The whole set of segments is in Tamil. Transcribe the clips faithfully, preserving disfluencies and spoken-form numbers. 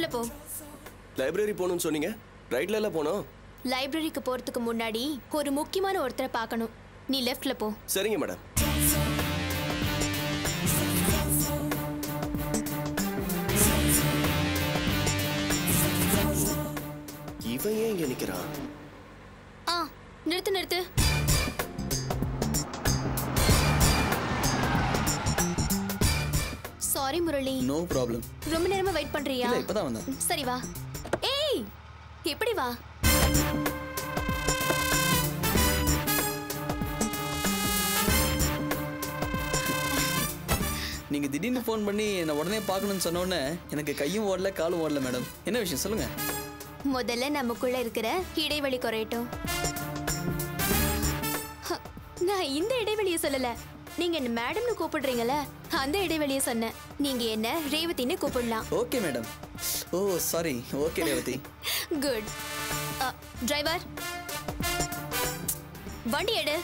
லெஃப்ட்ல போ. லைப்ரரி போணும்னு சொன்னீங்க, ரைட்ல எல்லாம் போனோம். லைப்ரரிக்கு போறதுக்கு முன்னாடி ஒரு முக்கியமான ஒருத்தரை பார்க்கணும். நீ லெஃப்ட்ல போ. சரிங்க மேடம். இவன் ஏன் இங்க நிக்கிறான்? ஆ, நிறுத்து நிறுத்து. சாரி முரளி. No problem. ரொம்ப நேரமா வெயிட் பண்றியா? இல்ல, இப்பதான் வந்தேன். சரி வா. ஏய், இப்படி வா. நீங்க திடீர்னு ஃபோன் பண்ணி என்ன உடனே பார்க்கணும்னு சொன்ன உடனே எனக்கு கையும் ஓடல காலும் ஓடல மேடம். என்ன விஷயம் சொல்லுங்க. முதல்ல நமக்குள்ள இருக்கிற இடைவெளி குறையட்டும். நான் இந்த இடைவெளியை சொல்லல, நீங்க என்ன மேடம்னு கூப்பிடுறீங்கல்ல அந்த இடைவெளியை சொன்னேன். நீங்க என்ன ரேவதின்னு கூப்பிடலாம். Okay madam. Oh sorry. Okay Revathi. Good. Driver, வண்டி எடு.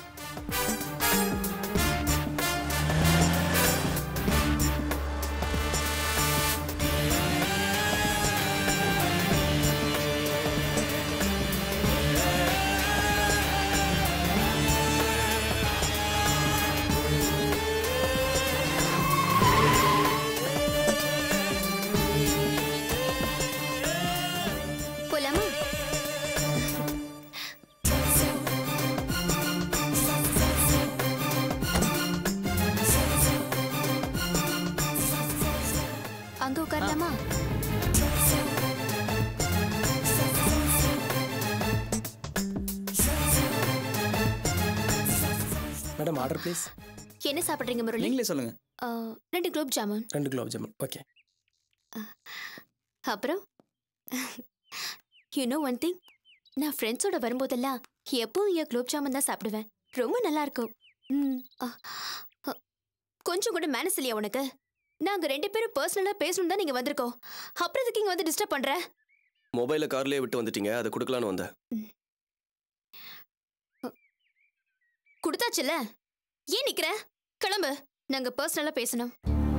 அங்க உட்காரலாமா? Madam order please. என்ன சாப்பிடுறீங்க முரளி? நீங்களே சொல்லுங்க. ரெண்டு குலோப் ஜாமுன். ரெண்டு குலோப் ஜாமுன். ஓகே. அப்புறம் யூ நோ ஒன் திங், நான் ஃப்ரெண்ட்ஸோட வரும்போதெல்லாம் எப்பவும் என் குலோப் ஜாமுன் தான் சாப்பிடுவேன். ரொம்ப நல்லா இருக்கும். ம், கொஞ்சம் கூட மேனஸ் இல்லையா உனக்கு? நாங்க ரெண்டு பேரும் பர்சனலா பேசணும் தான் நீங்க வந்திருக்கோம். அப்புறம் இதுக்கு இங்க வந்து டிஸ்டர்ப் பண்ற? மொபைல கார்லயே விட்டு வந்துட்டீங்க, அதை கொடுக்கலான்னு வந்தேன். கொடுத்தாச்சுல, ஏன் நிக்கிற? கிளம்பு, நாங்க பர்சனலா பேசணும்.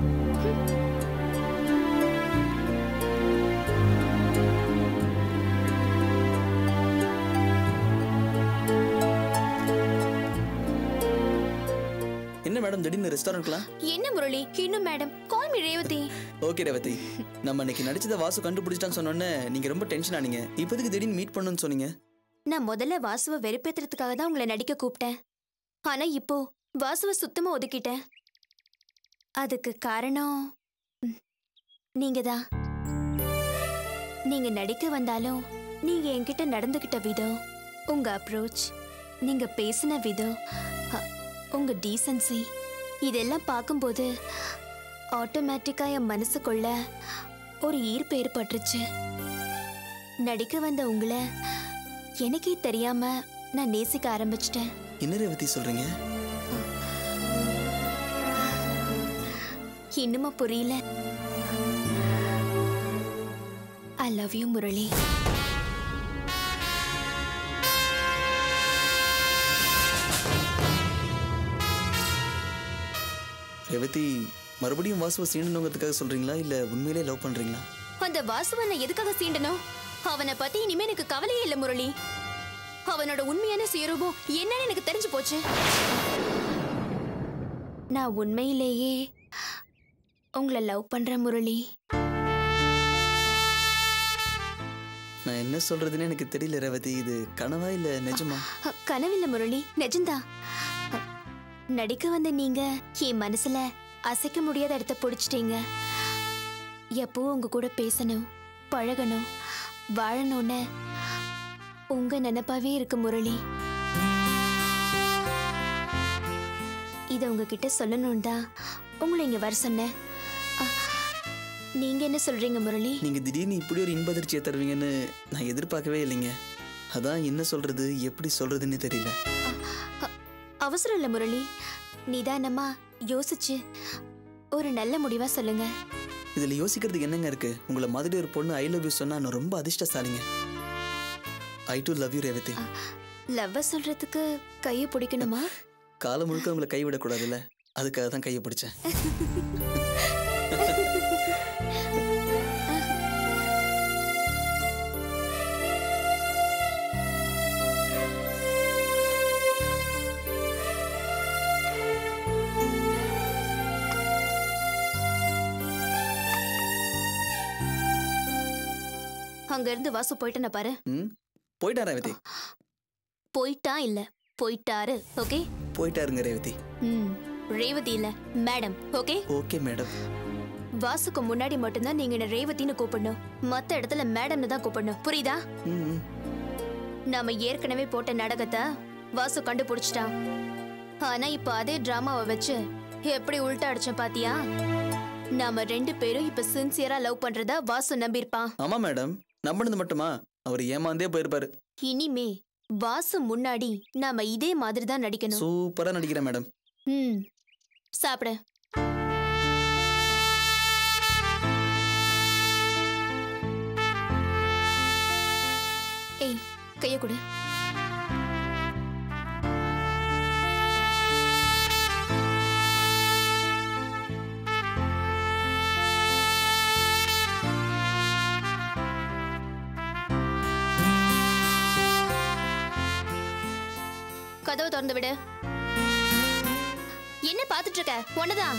என்ன மேடம் திடீர்னு ரெஸ்டாரண்ட்லாம்? என்ன முரளி? இன்னும் madam, call me Revathi. Okay Revathi. நம்ம இன்னைக்கு நடிச்சத வாசு கண்டுபிடிச்சிட்டான்னு சொன்னோன்னே நீங்க ரொம்ப டென்ஷன் ஆனீங்க. இப்போதைக்கு திடீர்னு மீட் பண்ணணும்னு சொன்னீங்க. நான் முதல்ல வாசுவை வெறுப்பேத்துறதுக்காக தான் உங்களை நடிக்க கூப்பிட்டேன். ஆனா இப்போ வாசுவை சுத்தமா ஒதுக்கிட்டேன். அதுக்கு காரணம் நீங்க தான். நீங்க நடிக்க வந்தாலும் நீங்க என்கிட்ட நடந்துகிட்ட விதம், உங்க அப்ரோச், நீங்க பேசின விதம், உங்க டீசன்சி, இதெல்லாம் பார்க்கும்போது ஆட்டோமேட்டிக்கா என் மனசுக்குள்ள ஒரு ஈர்ப்பு ஏற்பட்டுருச்சு. நடிக்க வந்த உங்களை எனக்கே தெரியாம நான் நேசிக்க ஆரம்பிச்சிட்டேன். என்ன ரேவதி சொல்றீங்க? இன்னுமா புரியல? I love you Murali. Revathi, மறுபடியும் வாசுவை சீண்டணுங்கிறதுக்காக சொல்றீங்களா இல்ல உண்மையிலே லவ் பண்றீங்களா? அந்த வாசுவை நான் எதுக்காக சீண்டணும்? அவனை பத்தி இனிமே எனக்கு கவலையே இல்லை முரளி. அவனோட உண்மையான சுயரூபம் என்னன்னு எனக்கு தெரிஞ்சு போச்சு. நான் உண்மையிலேயே உங்களை லவ் பண்றேன் முரளி. நான் என்ன சொல்றதுன்னு எனக்கு தெரியல ரேவதி. இது கனவா இல்ல நிஜமா? கனவில்ல முரளி, நிஜம்தா. நடிக்க வந்த நீங்க என் மனசுல அசைக்க முடியாத இடத்த பிடிச்சிட்டீங்க. எப்பவும் உங்க கூட பேசணும், பழகணும், வாழணும்னு உங்க நினைப்பாவே இருக்கு முரளி. இத உங்ககிட்ட சொல்லணும் தான் உங்களை இங்க வர சொன்னேன். நீங்க என்ன சொல்றீங்க முரளி? நீங்க திடீர்னு இப்படி ஒரு இன்பதிர்ச்சியை தருவீங்கன்னு நான் எதிர்பார்க்கவே இல்லைங்க. அதான் என்ன சொல்றது எப்படி சொல்றதுன்னு தெரியல. அவசரம் இல்ல முரளி, நிதானமா யோசிச்சு ஒரு நல்ல முடிவா சொல்லுங்க. இதுல யோசிக்கிறதுக்கு என்னங்க இருக்கு? உங்களை மாதிரி ஒரு பொண்ணு ஐ லவ் யூ சொன்னா நான் ரொம்ப அதிர்ஷ்டசாலிங்க. I too love you Revathi. லவ்வ சொல்றதுக்கு கையை பிடிக்கணுமா? காலம் முழுக்க உங்களை கை விடக்கூடாதுல்ல, அதுக்காக தான் கையை பிடிச்சேன். அங்க இருந்து வாசு போயிட்டேன்னு பாரு. ம் போயிட்டா ரேவதி? போயிட்டா இல்ல போயிட்டாரு. ஓகே போயிட்டாருங்க ரேவதி. ம் ரேவதி இல்ல மேடம். Okay okay madam. வாசுக்கு முன்னாடி மட்டும்தான் நீங்க என்ன ரேவதின்னு கூப்பிடணும். மத்த இடத்துல மேடம்னு தான் கூப்பிடணும். புரியுதா? ம் நாம ஏற்கனவே போட்ட நாடகத்தை வாசு கண்டுபிடிச்சிட்டான். ஆனா இப்ப அதே டிராமாவை வச்சு எப்படி உள்டா அடிச்சோம் பாத்தியா? நாம ரெண்டு பேரும் இப்ப சின்சியரா லவ் பண்றதா வாசு நம்பியிருப்பான். ஆமா மேடம், நம்பினது மட்டுமா? அவர் ஏமாந்தே போயிருப்பாரு. இனிமே வாசு முன்னாடி நாம இதே மாதிரி தான் நடிக்கணும். சூப்பரா நடிக்கிறேன் மேடம். ம் சாப்பிட. ஏய் கைய கொடு. கதவை திறந்து விடு. என்ன பாத்துட்டு இருக்க? ஒண்ணுதான்.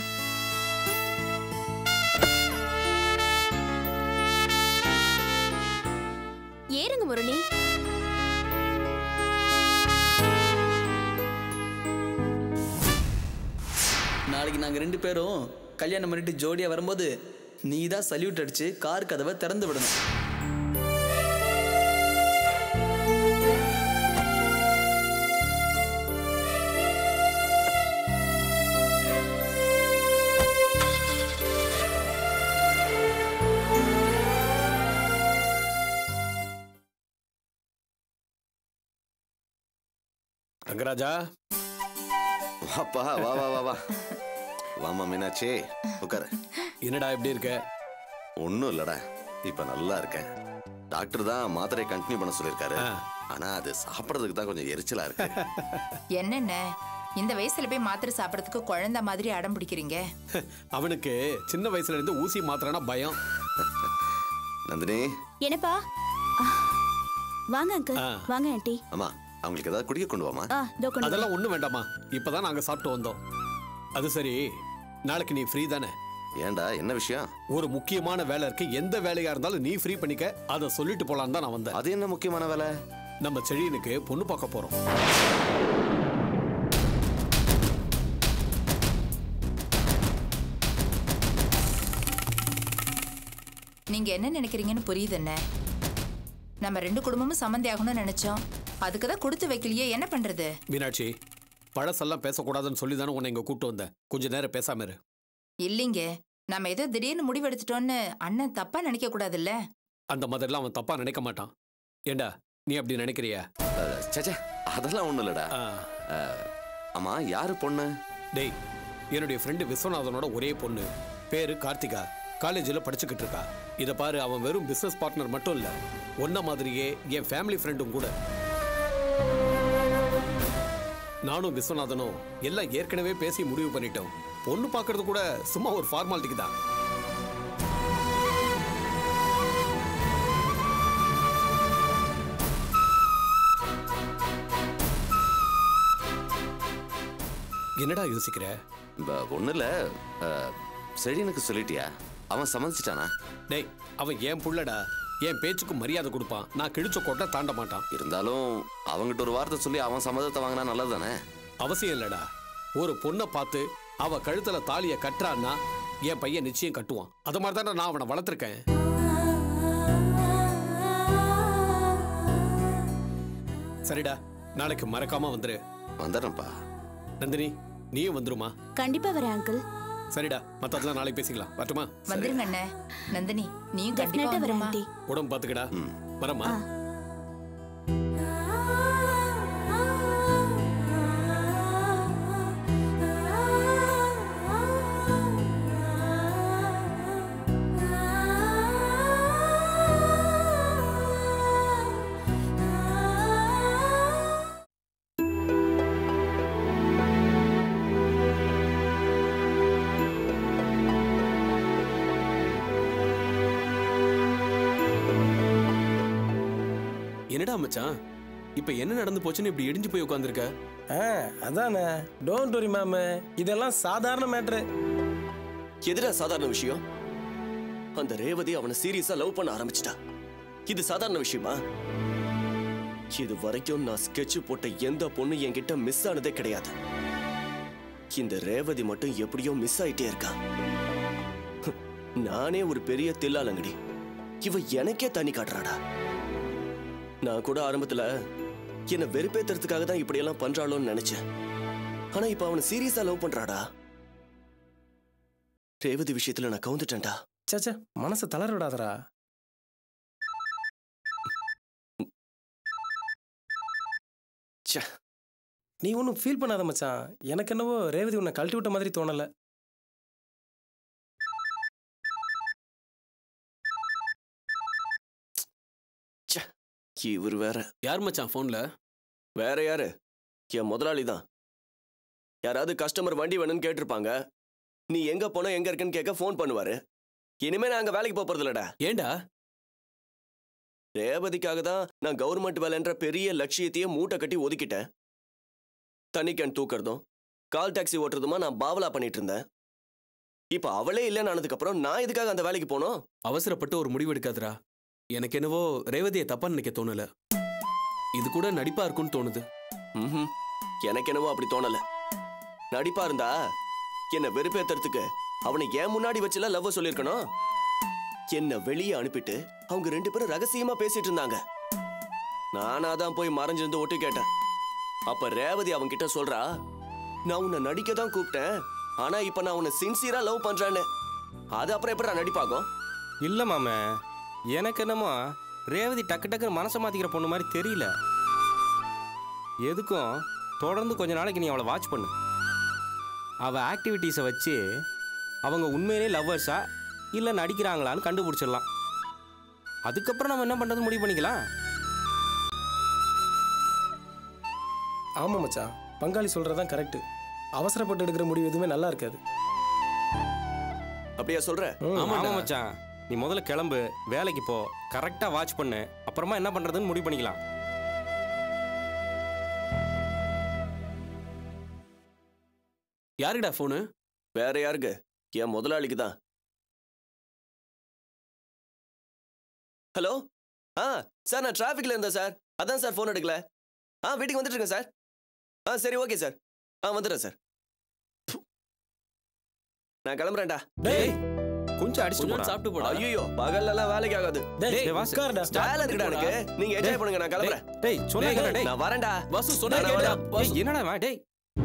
ஏறுங்க முரளி. நாளைக்கு நாங்க ரெண்டு பேரும் கல்யாணம் பண்ணிட்டு ஜோடியா வரும்போது நீ தான் சல்யூட் அடிச்சு கார் கதவை திறந்து விடணும். ரங்கராஜா, வாப்பா, வா வா வா வா வாமா மீனாட்சி, உட்காரு. என்னடா எப்படி இருக்க? ஒன்றும் இல்லடா, இப்ப நல்லா இருக்கேன். டாக்டர் தான் மாத்திரை கண்டினியூ பண்ண சொல்லியிருக்காரு. ஆனா அது சாப்பிட்றதுக்கு தான் கொஞ்சம் எரிச்சலா இருக்கு. என்னென்ன இந்த வயசுல போய் மாத்திரை சாப்பிட்றதுக்கு குழந்தை மாதிரி அடம் பிடிக்கிறீங்க? அவனுக்கு சின்ன வயசுல இருந்து ஊசி மாத்திரனா பயம். நந்தினி. என்னப்பா? வாங்க அங்கிள். வாங்க ஆண்டி. அம்மா, அவங்களுக்கு ஏதாவது குடிக்க கொண்டு வாமா. அதெல்லாம் ஒண்ணும் வேண்டாமா, இப்பதான் நாங்க சாப்பிட்டு வந்தோம். அது சரி, நாளைக்கு நீ ஃப்ரீ தானே? ஏண்டா, என்ன விஷயம்? ஒரு முக்கியமான வேலை இருக்கு. எந்த வேலையா இருந்தாலும் நீ ஃப்ரீ பண்ணிக்க, அதை சொல்லிட்டு போலான்னு தான் நான் வந்தேன். அது என்ன முக்கியமான வேலை? நம்ம செழியனுக்கு பொண்ணு பார்க்க போறோம். நீங்க என்ன நினைக்கிறீங்கன்னு புரியுது. என்ன நம்ம ரெண்டு குடும்பமும் சம்மந்தி ஆகணும்னு நினைச்சோம். அதுக்கு தான் கொடுத்து வைக்கலையே, என்ன பண்றது? மீனாட்சி, பழசெல்லாம் பேசக்கூடாதுன்னு சொல்லி தானே உன்னை இங்க கூட்டு வந்தேன். கொஞ்ச நேரம் பேசாம இரு. இல்லைங்க, நம்ம ஏதோ திடீர்னு முடிவெடுத்துட்டோன்னு அண்ணன் தப்பா நினைக்க கூடாதுல்ல. அந்த மாதிரிலாம் அவன் தப்பா நினைக்க மாட்டான். ஏண்டா, நீ அப்படி நினைக்கிறியா? சச்சா, அதெல்லாம் ஒண்ணும் இல்லடா. அம்மா, யாரு பொண்ணு? டேய், என்னுடைய ஃப்ரெண்டு விஸ்வநாதனோட ஒரே பொண்ணு. பேரு கார்த்திகா. காலேஜில் படிச்சுக்கிட்டு இருக்கா. இதை பாரு, அவன் வெறும் பிசினஸ் பார்ட்னர் மட்டும் இல்ல, ஒன்ன மாதிரியே என் ஃபேமிலி ஃப்ரெண்டும் கூட. நானும் விஸ்வநாதனும் எல்லாம் ஏற்கனவே பேசி முடிவு பண்ணிட்டோம். பொண்ணு பார்க்கறது கூட சும்மா ஒரு ஃபார்மாலிட்டிக்கு தான். என்னடா யோசிக்கிற? ஒண்ணு இல்ல, செழியனுக்கு சொல்லிட்டியா? அவன் சம்மதிச்சிட்டானா? டேய், அவன் ஏன் புள்ளடா, என் பேச்சுக்கு மரியாதை கொடுப்பான். நான் கிழிச்ச கோட்டை தாண்ட மாட்டான். இருந்தாலும் அவங்கிட்ட ஒரு வார்த்தை சொல்லி அவன் சம்மதத்தை வாங்கினா நல்லது தானே? அவசியம் இல்லடா. ஒரு பொண்ணை பார்த்து அவ கழுத்துல தாலிய கட்டுறான்னா என் பையன் நிச்சயம் கட்டுவான். அது மாதிரி தானே நான் அவனை வளர்த்துருக்கேன். சரிடா, நாளைக்கு மறக்காம வந்துரு. வந்துடுறேன்ப்பா. நந்தினி, நீயும் வந்துருமா? கண்டிப்பா வரேன் அங்கிள். சரிடா, மத்ததெல்லாம் நாளைக்கு பேசிக்கலாம். வரட்டுமா? வந்துருங்க அண்ணே. நந்தினி, நீயும் கண்டிப்பா வரமா? உடம்பு பாத்துக்கடா. வரமா? என்னடா மச்சான், இப்ப என்ன நடந்து போச்சுன்னு இப்படி இடிஞ்சு போய் உட்கார்ந்திருக்க? அதானே, டோன்ட் வரி மாமே, இதெல்லாம் சாதாரண மேட்டர். எதுடா சாதாரண விஷயம்? அந்த ரேவதி அவனை சீரியஸா லவ் பண்ண ஆரம்பிச்சிட்டா. இது சாதாரண விஷயமா? இது வரைக்கும் நான் ஸ்கெட்ச் போட்ட எந்த பொண்ணு என்கிட்ட மிஸ் ஆனதே கிடையாது. இந்த ரேவதி மட்டும் எப்படியோ மிஸ் ஆயிட்டே இருக்கா. நானே ஒரு பெரிய தில்லாலங்கடி, இவ எனக்கே தண்ணி காட்டுறாடா. நான் கூட ஆரம்பத்துல என்ன வெறுப்பேத்துறதுக்காக தான் இப்படியெல்லாம் பண்றாளோன்னு நினைச்சேன். ஆனா இப்ப அவனை சீரியஸா லவ் பண்றாடா. ரேவதி விஷயத்துல நான் கவுந்துட்டேன்டா. சச்சா, மனசை தளர விடாதடா. நீ ஒன்றும் ஃபீல் பண்ணாத மச்சான். எனக்கு என்னவோ ரேவதி உன்னை கழட்டி விட்ட மாதிரி தோணல. இவர் வேற. யார் மச்சான் போன்ல? வேற யாரு? என் முதலாளி தான். யாராவது கஸ்டமர் வண்டி வேணும்னு கேட்டிருப்பாங்க. நீ எங்க போன எங்க இருக்குன்னு கேட்க போன் பண்ணுவாரு. இனிமே நான் அங்க வேலைக்கு போறது இல்லடா. ஏண்டா? ரேவதிக்காக தான் நான் கவர்மெண்ட் வேலைன்ற பெரிய லட்சியத்தையே மூட்டை கட்டி ஒதுக்கிட்டேன். தண்ணி கேன் தூக்குறதும் கால் டாக்ஸி ஓட்டுறதுமா நான் பாவலா பண்ணிட்டு இருந்தேன். இப்ப அவளே இல்லைன்னு ஆனதுக்கு அப்புறம் நான் எதுக்காக அந்த வேலைக்கு போனோம்? அவசரப்பட்டு ஒரு முடிவு எடுக்காதரா. எனக்கு என்னவோ ரேவதியை தப்பா நினைக்க தோணல. இது கூட நடிப்பா இருக்கும்னு தோணுது. ம், எனக்கு என்னவோ அப்படி தோணல. நடிப்பா இருந்தா என்ன வெறுப்பேத்துறதுக்கு அவனை ஏன் முன்னாடி வச்சுல லவ் சொல்லிருக்கணும். என்ன வெளியே அனுப்பிட்டு அவங்க ரெண்டு பேரும் ரகசியமா பேசிட்டு இருந்தாங்க. நானா தான் போய் மறைஞ்சிருந்து ஒட்டு கேட்டேன். அப்ப ரேவதி அவங்க கிட்ட சொல்றா, நான் உன்னை நடிக்க தான் கூப்பிட்டேன், ஆனா இப்ப நான் உன்னை சின்சியரா லவ் பண்றேன்னு. அது அப்புறம் எப்படி நடிப்பாகும்? இல்லை மாமே, எனக்கு என்னமோ ரேவதி டக்கு டக்குன்னு மனசை மாற்றிக்கிற பொண்ணு மாதிரி தெரியல. எதுக்கும் தொடர்ந்து கொஞ்ச நாளைக்கு நீ அவளை வாட்ச் பண்ணு. அவள் ஆக்டிவிட்டீஸை வச்சு அவங்க உண்மையிலே லவ்வர்ஸா இல்லை நடிக்கிறாங்களான்னு கண்டுபிடிச்சிடலாம். அதுக்கப்புறம் நம்ம என்ன பண்ணுறது முடிவு பண்ணிக்கலாம். ஆமாம் மச்சான், பங்காளி சொல்கிறதான் கரெக்டு. அவசரப்பட்டு எடுக்கிற முடிவு எதுவுமே நல்லா இருக்காது. அப்படியா சொல்ற? ஆமாம் மச்சான், நீ முதல்ல கிளம்பு, வேலைக்கு போ, கரெக்டாக வாட்ச் பண்ணு, அப்புறமா என்ன பண்ணுறதுன்னு முடிவு பண்ணிக்கலாம். யாருடா போனு? வேற யாருக்கு? என் முதலாளிக்கு தான். ஹலோ, ஆ சார், நான் டிராஃபிக்ல இருந்தேன் சார், அதான் சார் ஃபோன் எடுக்கல. ஆ வீட்டுக்கு வந்துட்டு இருக்கேன் சார். ஆ சரி, ஓகே சார். ஆ வந்துடுறேன் சார். நான் கிளம்புறேன்டா. டேய், கொஞ்சம் அடிச்சு போடா. சாப்பிட்டு போடா. ஐயோ, பகல்ல எல்லாம் வேலைக்கு ஆகாது. டேய் வாஸ்காரடா, ஸ்டைல் இருக்குடா எனக்கு. நீங்க என்ஜாய் பண்ணுங்க, நான் கிளம்புறேன். டேய் சொன்னா கேளு. டேய் நான் வரேன்டா. வாசு சொன்னா கேளுடா. டேய் என்னடா வா. டேய்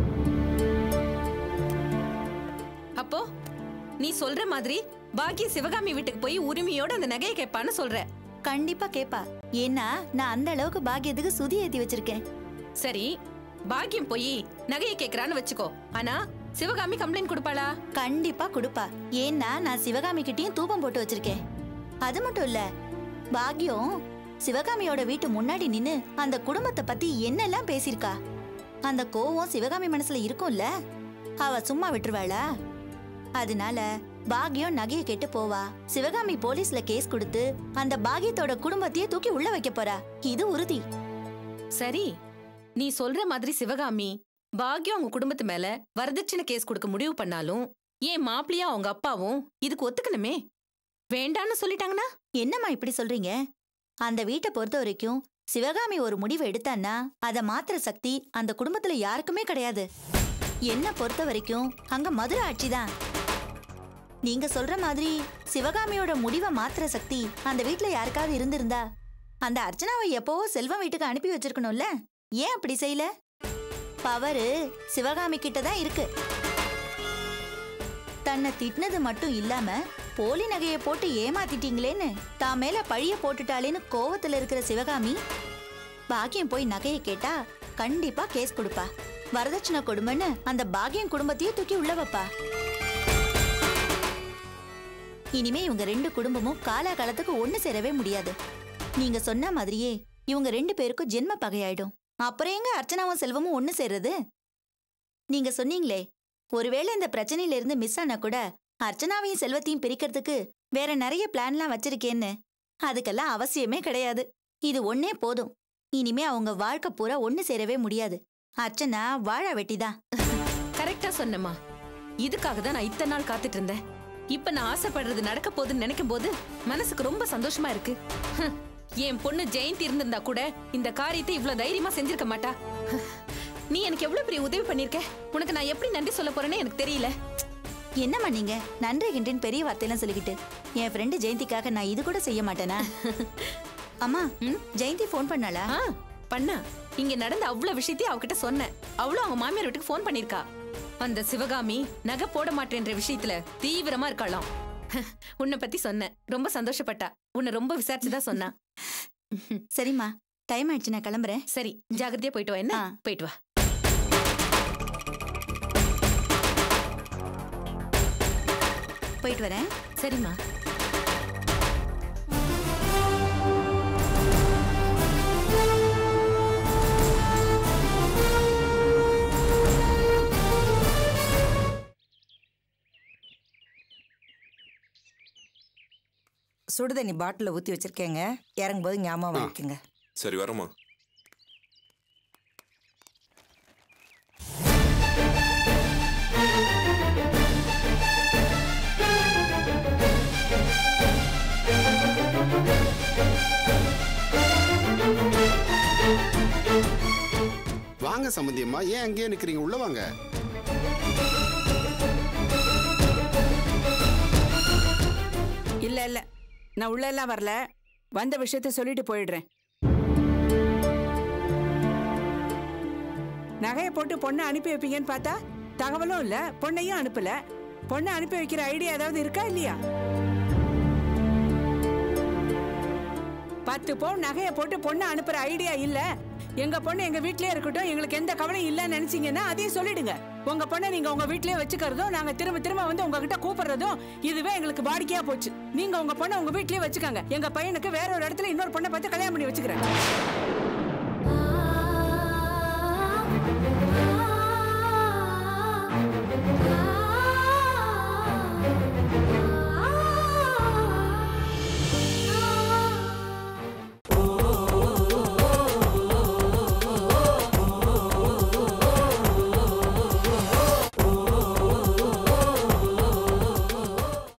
அப்போ நீ சொல்ற மாதிரி பாக்கிய சிவகாமி வீட்டுக்கு போய் உரிமையோட அந்த நகையை கேட்பான்னு சொல்ற? கண்டிப்பா கேப்பா. ஏன்னா நான் அந்த அளவுக்கு பாக்கியத்துக்கு சுதி ஏத்தி வச்சிருக்கேன். சரி, பாக்கியம் போய் நகையை கேக்குறான்னு வச்சுக்கோ, ஆனா சிவகாமி கம்ப்ளைண்ட் கொடுப்பாளா? கண்டிப்பா கொடுப்பா. ஏன்னா நான் சிவகாமி கிட்டயும் தூபம் போட்டு வச்சிருக்கேன். அது மட்டும் இல்ல, பாக்கியம் சிவகாமியோட வீட்டு முன்னாடி நின்னு அந்த குடும்பத்தை பத்தி என்னெல்லாம் பேசியிருக்கா. அந்த கோவம் சிவகாமி மனசுல இருக்கும்ல, அவ சும்மா விட்டுருவாளா? அதனால பாக்கியம் நகையை கேட்டு போவா. சிவகாமி போலீஸ்ல கேஸ் கொடுத்து அந்த பாக்கியத்தோட குடும்பத்தையே தூக்கி உள்ள வைக்க போறா. இது உறுதி. சரி, நீ சொல்ற மாதிரி சிவகாமி பாக்கியம் அவங்க குடும்பத்து மேல வரதட்சணை கேஸ் கொடுக்க முடிவு பண்ணாலும் ஏன் மாப்பிள்ளையா அவங்க அப்பாவும் இதுக்கு ஒத்துக்கணுமே. வேண்டான்னு சொல்லிட்டாங்கன்னா? என்னம்மா இப்படி சொல்றீங்க? அந்த வீட்டை பொறுத்த வரைக்கும் சிவகாமி ஒரு முடிவு எடுத்தான்னா அதை மாத்திர சக்தி அந்த குடும்பத்துல யாருக்குமே கிடையாது. என்ன பொறுத்த வரைக்கும் அங்க மதுரை ஆட்சி தான். நீங்க சொல்ற மாதிரி சிவகாமியோட முடிவை மாத்திர சக்தி அந்த வீட்டுல யாருக்காவது இருந்திருந்தா அந்த அர்ச்சனாவை எப்பவோ செல்வம் வீட்டுக்கு அனுப்பி வச்சிருக்கணும்ல. ஏன் அப்படி செய்யல? பவரு சிவகாமி கிட்ட தான் இருக்கு. தன்னை திட்டினது மட்டும் இல்லாம போலி நகையை போட்டு ஏமாத்திட்டீங்களேன்னு தான் மேல பழிய போட்டுட்டாளேன்னு கோவத்துல இருக்கிற சிவகாமி பாக்கியம் போய் நகையை கேட்டா கண்டிப்பா கேஸ் கொடுப்பா. வரதட்சணை கொடுமைன்னு அந்த பாக்கியம் குடும்பத்தையே தூக்கி உள்ள வைப்பா. இனிமே இவங்க ரெண்டு குடும்பமும் காலாகாலத்துக்கு ஒண்ணு சேரவே முடியாது. நீங்க சொன்ன மாதிரியே இவங்க ரெண்டு பேருக்கும் ஜென்ம பகையாயிடும். அப்புறம் எங்க அர்ச்சனாவும் செல்வமும் ஒண்ணு சேர்றது? நீங்க சொன்னீங்களே, ஒருவேளை இந்த பிரச்சனையில இருந்து மிஸ் ஆனா கூட அர்ச்சனாவையும் செல்வத்தையும் பிரிக்கிறதுக்கு வேற நிறைய பிளான்லாம் வச்சிருக்கேன்னு. அதுக்கெல்லாம் அவசியமே கிடையாது. இது ஒன்னே போதும். இனிமே அவங்க வாழ்க்கை பூரா ஒண்ணு சேரவே முடியாது. அர்ச்சனா வாழ வெட்டிதான். கரெக்டா சொன்னமா. இதுக்காக தான் நான் இத்தனை நாள் காத்துட்டு இருந்தேன். இப்ப நான் ஆசைப்படுறது நடக்க போகுதுன்னு நினைக்கும் போது மனசுக்கு ரொம்ப சந்தோஷமா இருக்கு. என் பொண்ணு ஜெயந்தி இருந்திருந்தா கூட இந்த காரியத்தை இவ்வளவு தைரியமா செஞ்சிருக்க மாட்டா. நீ எனக்கு எவ்வளவு பெரிய உதவி பண்ணிருக்க. உனக்கு நான் எப்படி நன்றி சொல்ல போறேன்னு எனக்கு தெரியல. என்னம்மா நீங்க நன்றி கிண்டின் பெரிய வார்த்தையெல்லாம் சொல்லிக்கிட்டு என் ஃப்ரெண்டு ஜெயந்திக்காக நான் இது கூட செய்ய மாட்டேனா? அம்மா ஜெயந்தி ஃபோன் பண்ணாளா? பண்ணா. இங்க நடந்த அவ்வளவு விஷயத்தையும் அவகிட்ட சொன்னேன். அவளும் அவங்க மாமியார் வீட்டுக்கு ஃபோன் பண்ணிருக்கா. அந்த சிவகாமி நகை போட மாட்டேன்ற விஷயத்துல தீவிரமா இருக்கலாம். உன்னை பத்தி சொன்ன ரொம்ப சந்தோஷப்பட்டா. உன்னை ரொம்ப விசாரிச்சுதான் சொன்னா. சரிம்மா டைம் ஆயிடுச்சு, நான் கிளம்புறேன். சரி ஜாகிரதையா போயிட்டு வா. என்ன போயிட்டு வா. போயிட்டு வரேன். சரிம்மா. சுடுதண்ணி பாட்டில் ஊற்றி வச்சிருக்கேங்க, இறங்கும்போது ஞாபகம் வைக்குங்க. சரி வரமா. வாங்க சம்பந்தியம்மா, ஏன் அங்கேயே நிக்கிறீங்க? உள்ள வாங்க. இல்ல இல்ல நான் உள்ள எல்லாம் வரல, வந்த விஷயத்த சொல்லிட்டு போயிடுறேன். நகையை போட்டு பொண்ணை அனுப்பி வைப்பீங்கன்னு பார்த்தா தகவலும் இல்ல, பொண்ணையும் அனுப்பல. பொண்ணை அனுப்பி வைக்கிற ஐடியா ஏதாவது இருக்கா இல்லையா? பத்து பவுன் நகையை போட்டு பொண்ணை அனுப்புற ஐடியா இல்ல. எங்க பொண்ணு எங்க வீட்லயே இருக்கட்டும், எங்களுக்கு எந்த கவலையும் இல்லன்னு நினைச்சீங்கன்னா அதையும் சொல்லிடுங்க. உங்க பொண்ணை நீங்க உங்க வீட்லயே வச்சுக்கிறதும் நாங்க திரும்ப திரும்ப வந்து உங்ககிட்ட கூப்பிடுறதும் இதுவே எங்களுக்கு வாடிக்கையா போச்சு. நீங்க உங்க பொண்ணை உங்க வீட்லயே வச்சுக்காங்க. எங்க பையனுக்கு வேற ஒரு இடத்துல இன்னொரு பொண்ணை பார்த்து கல்யாணம் பண்ணி வச்சுக்கிறேன்.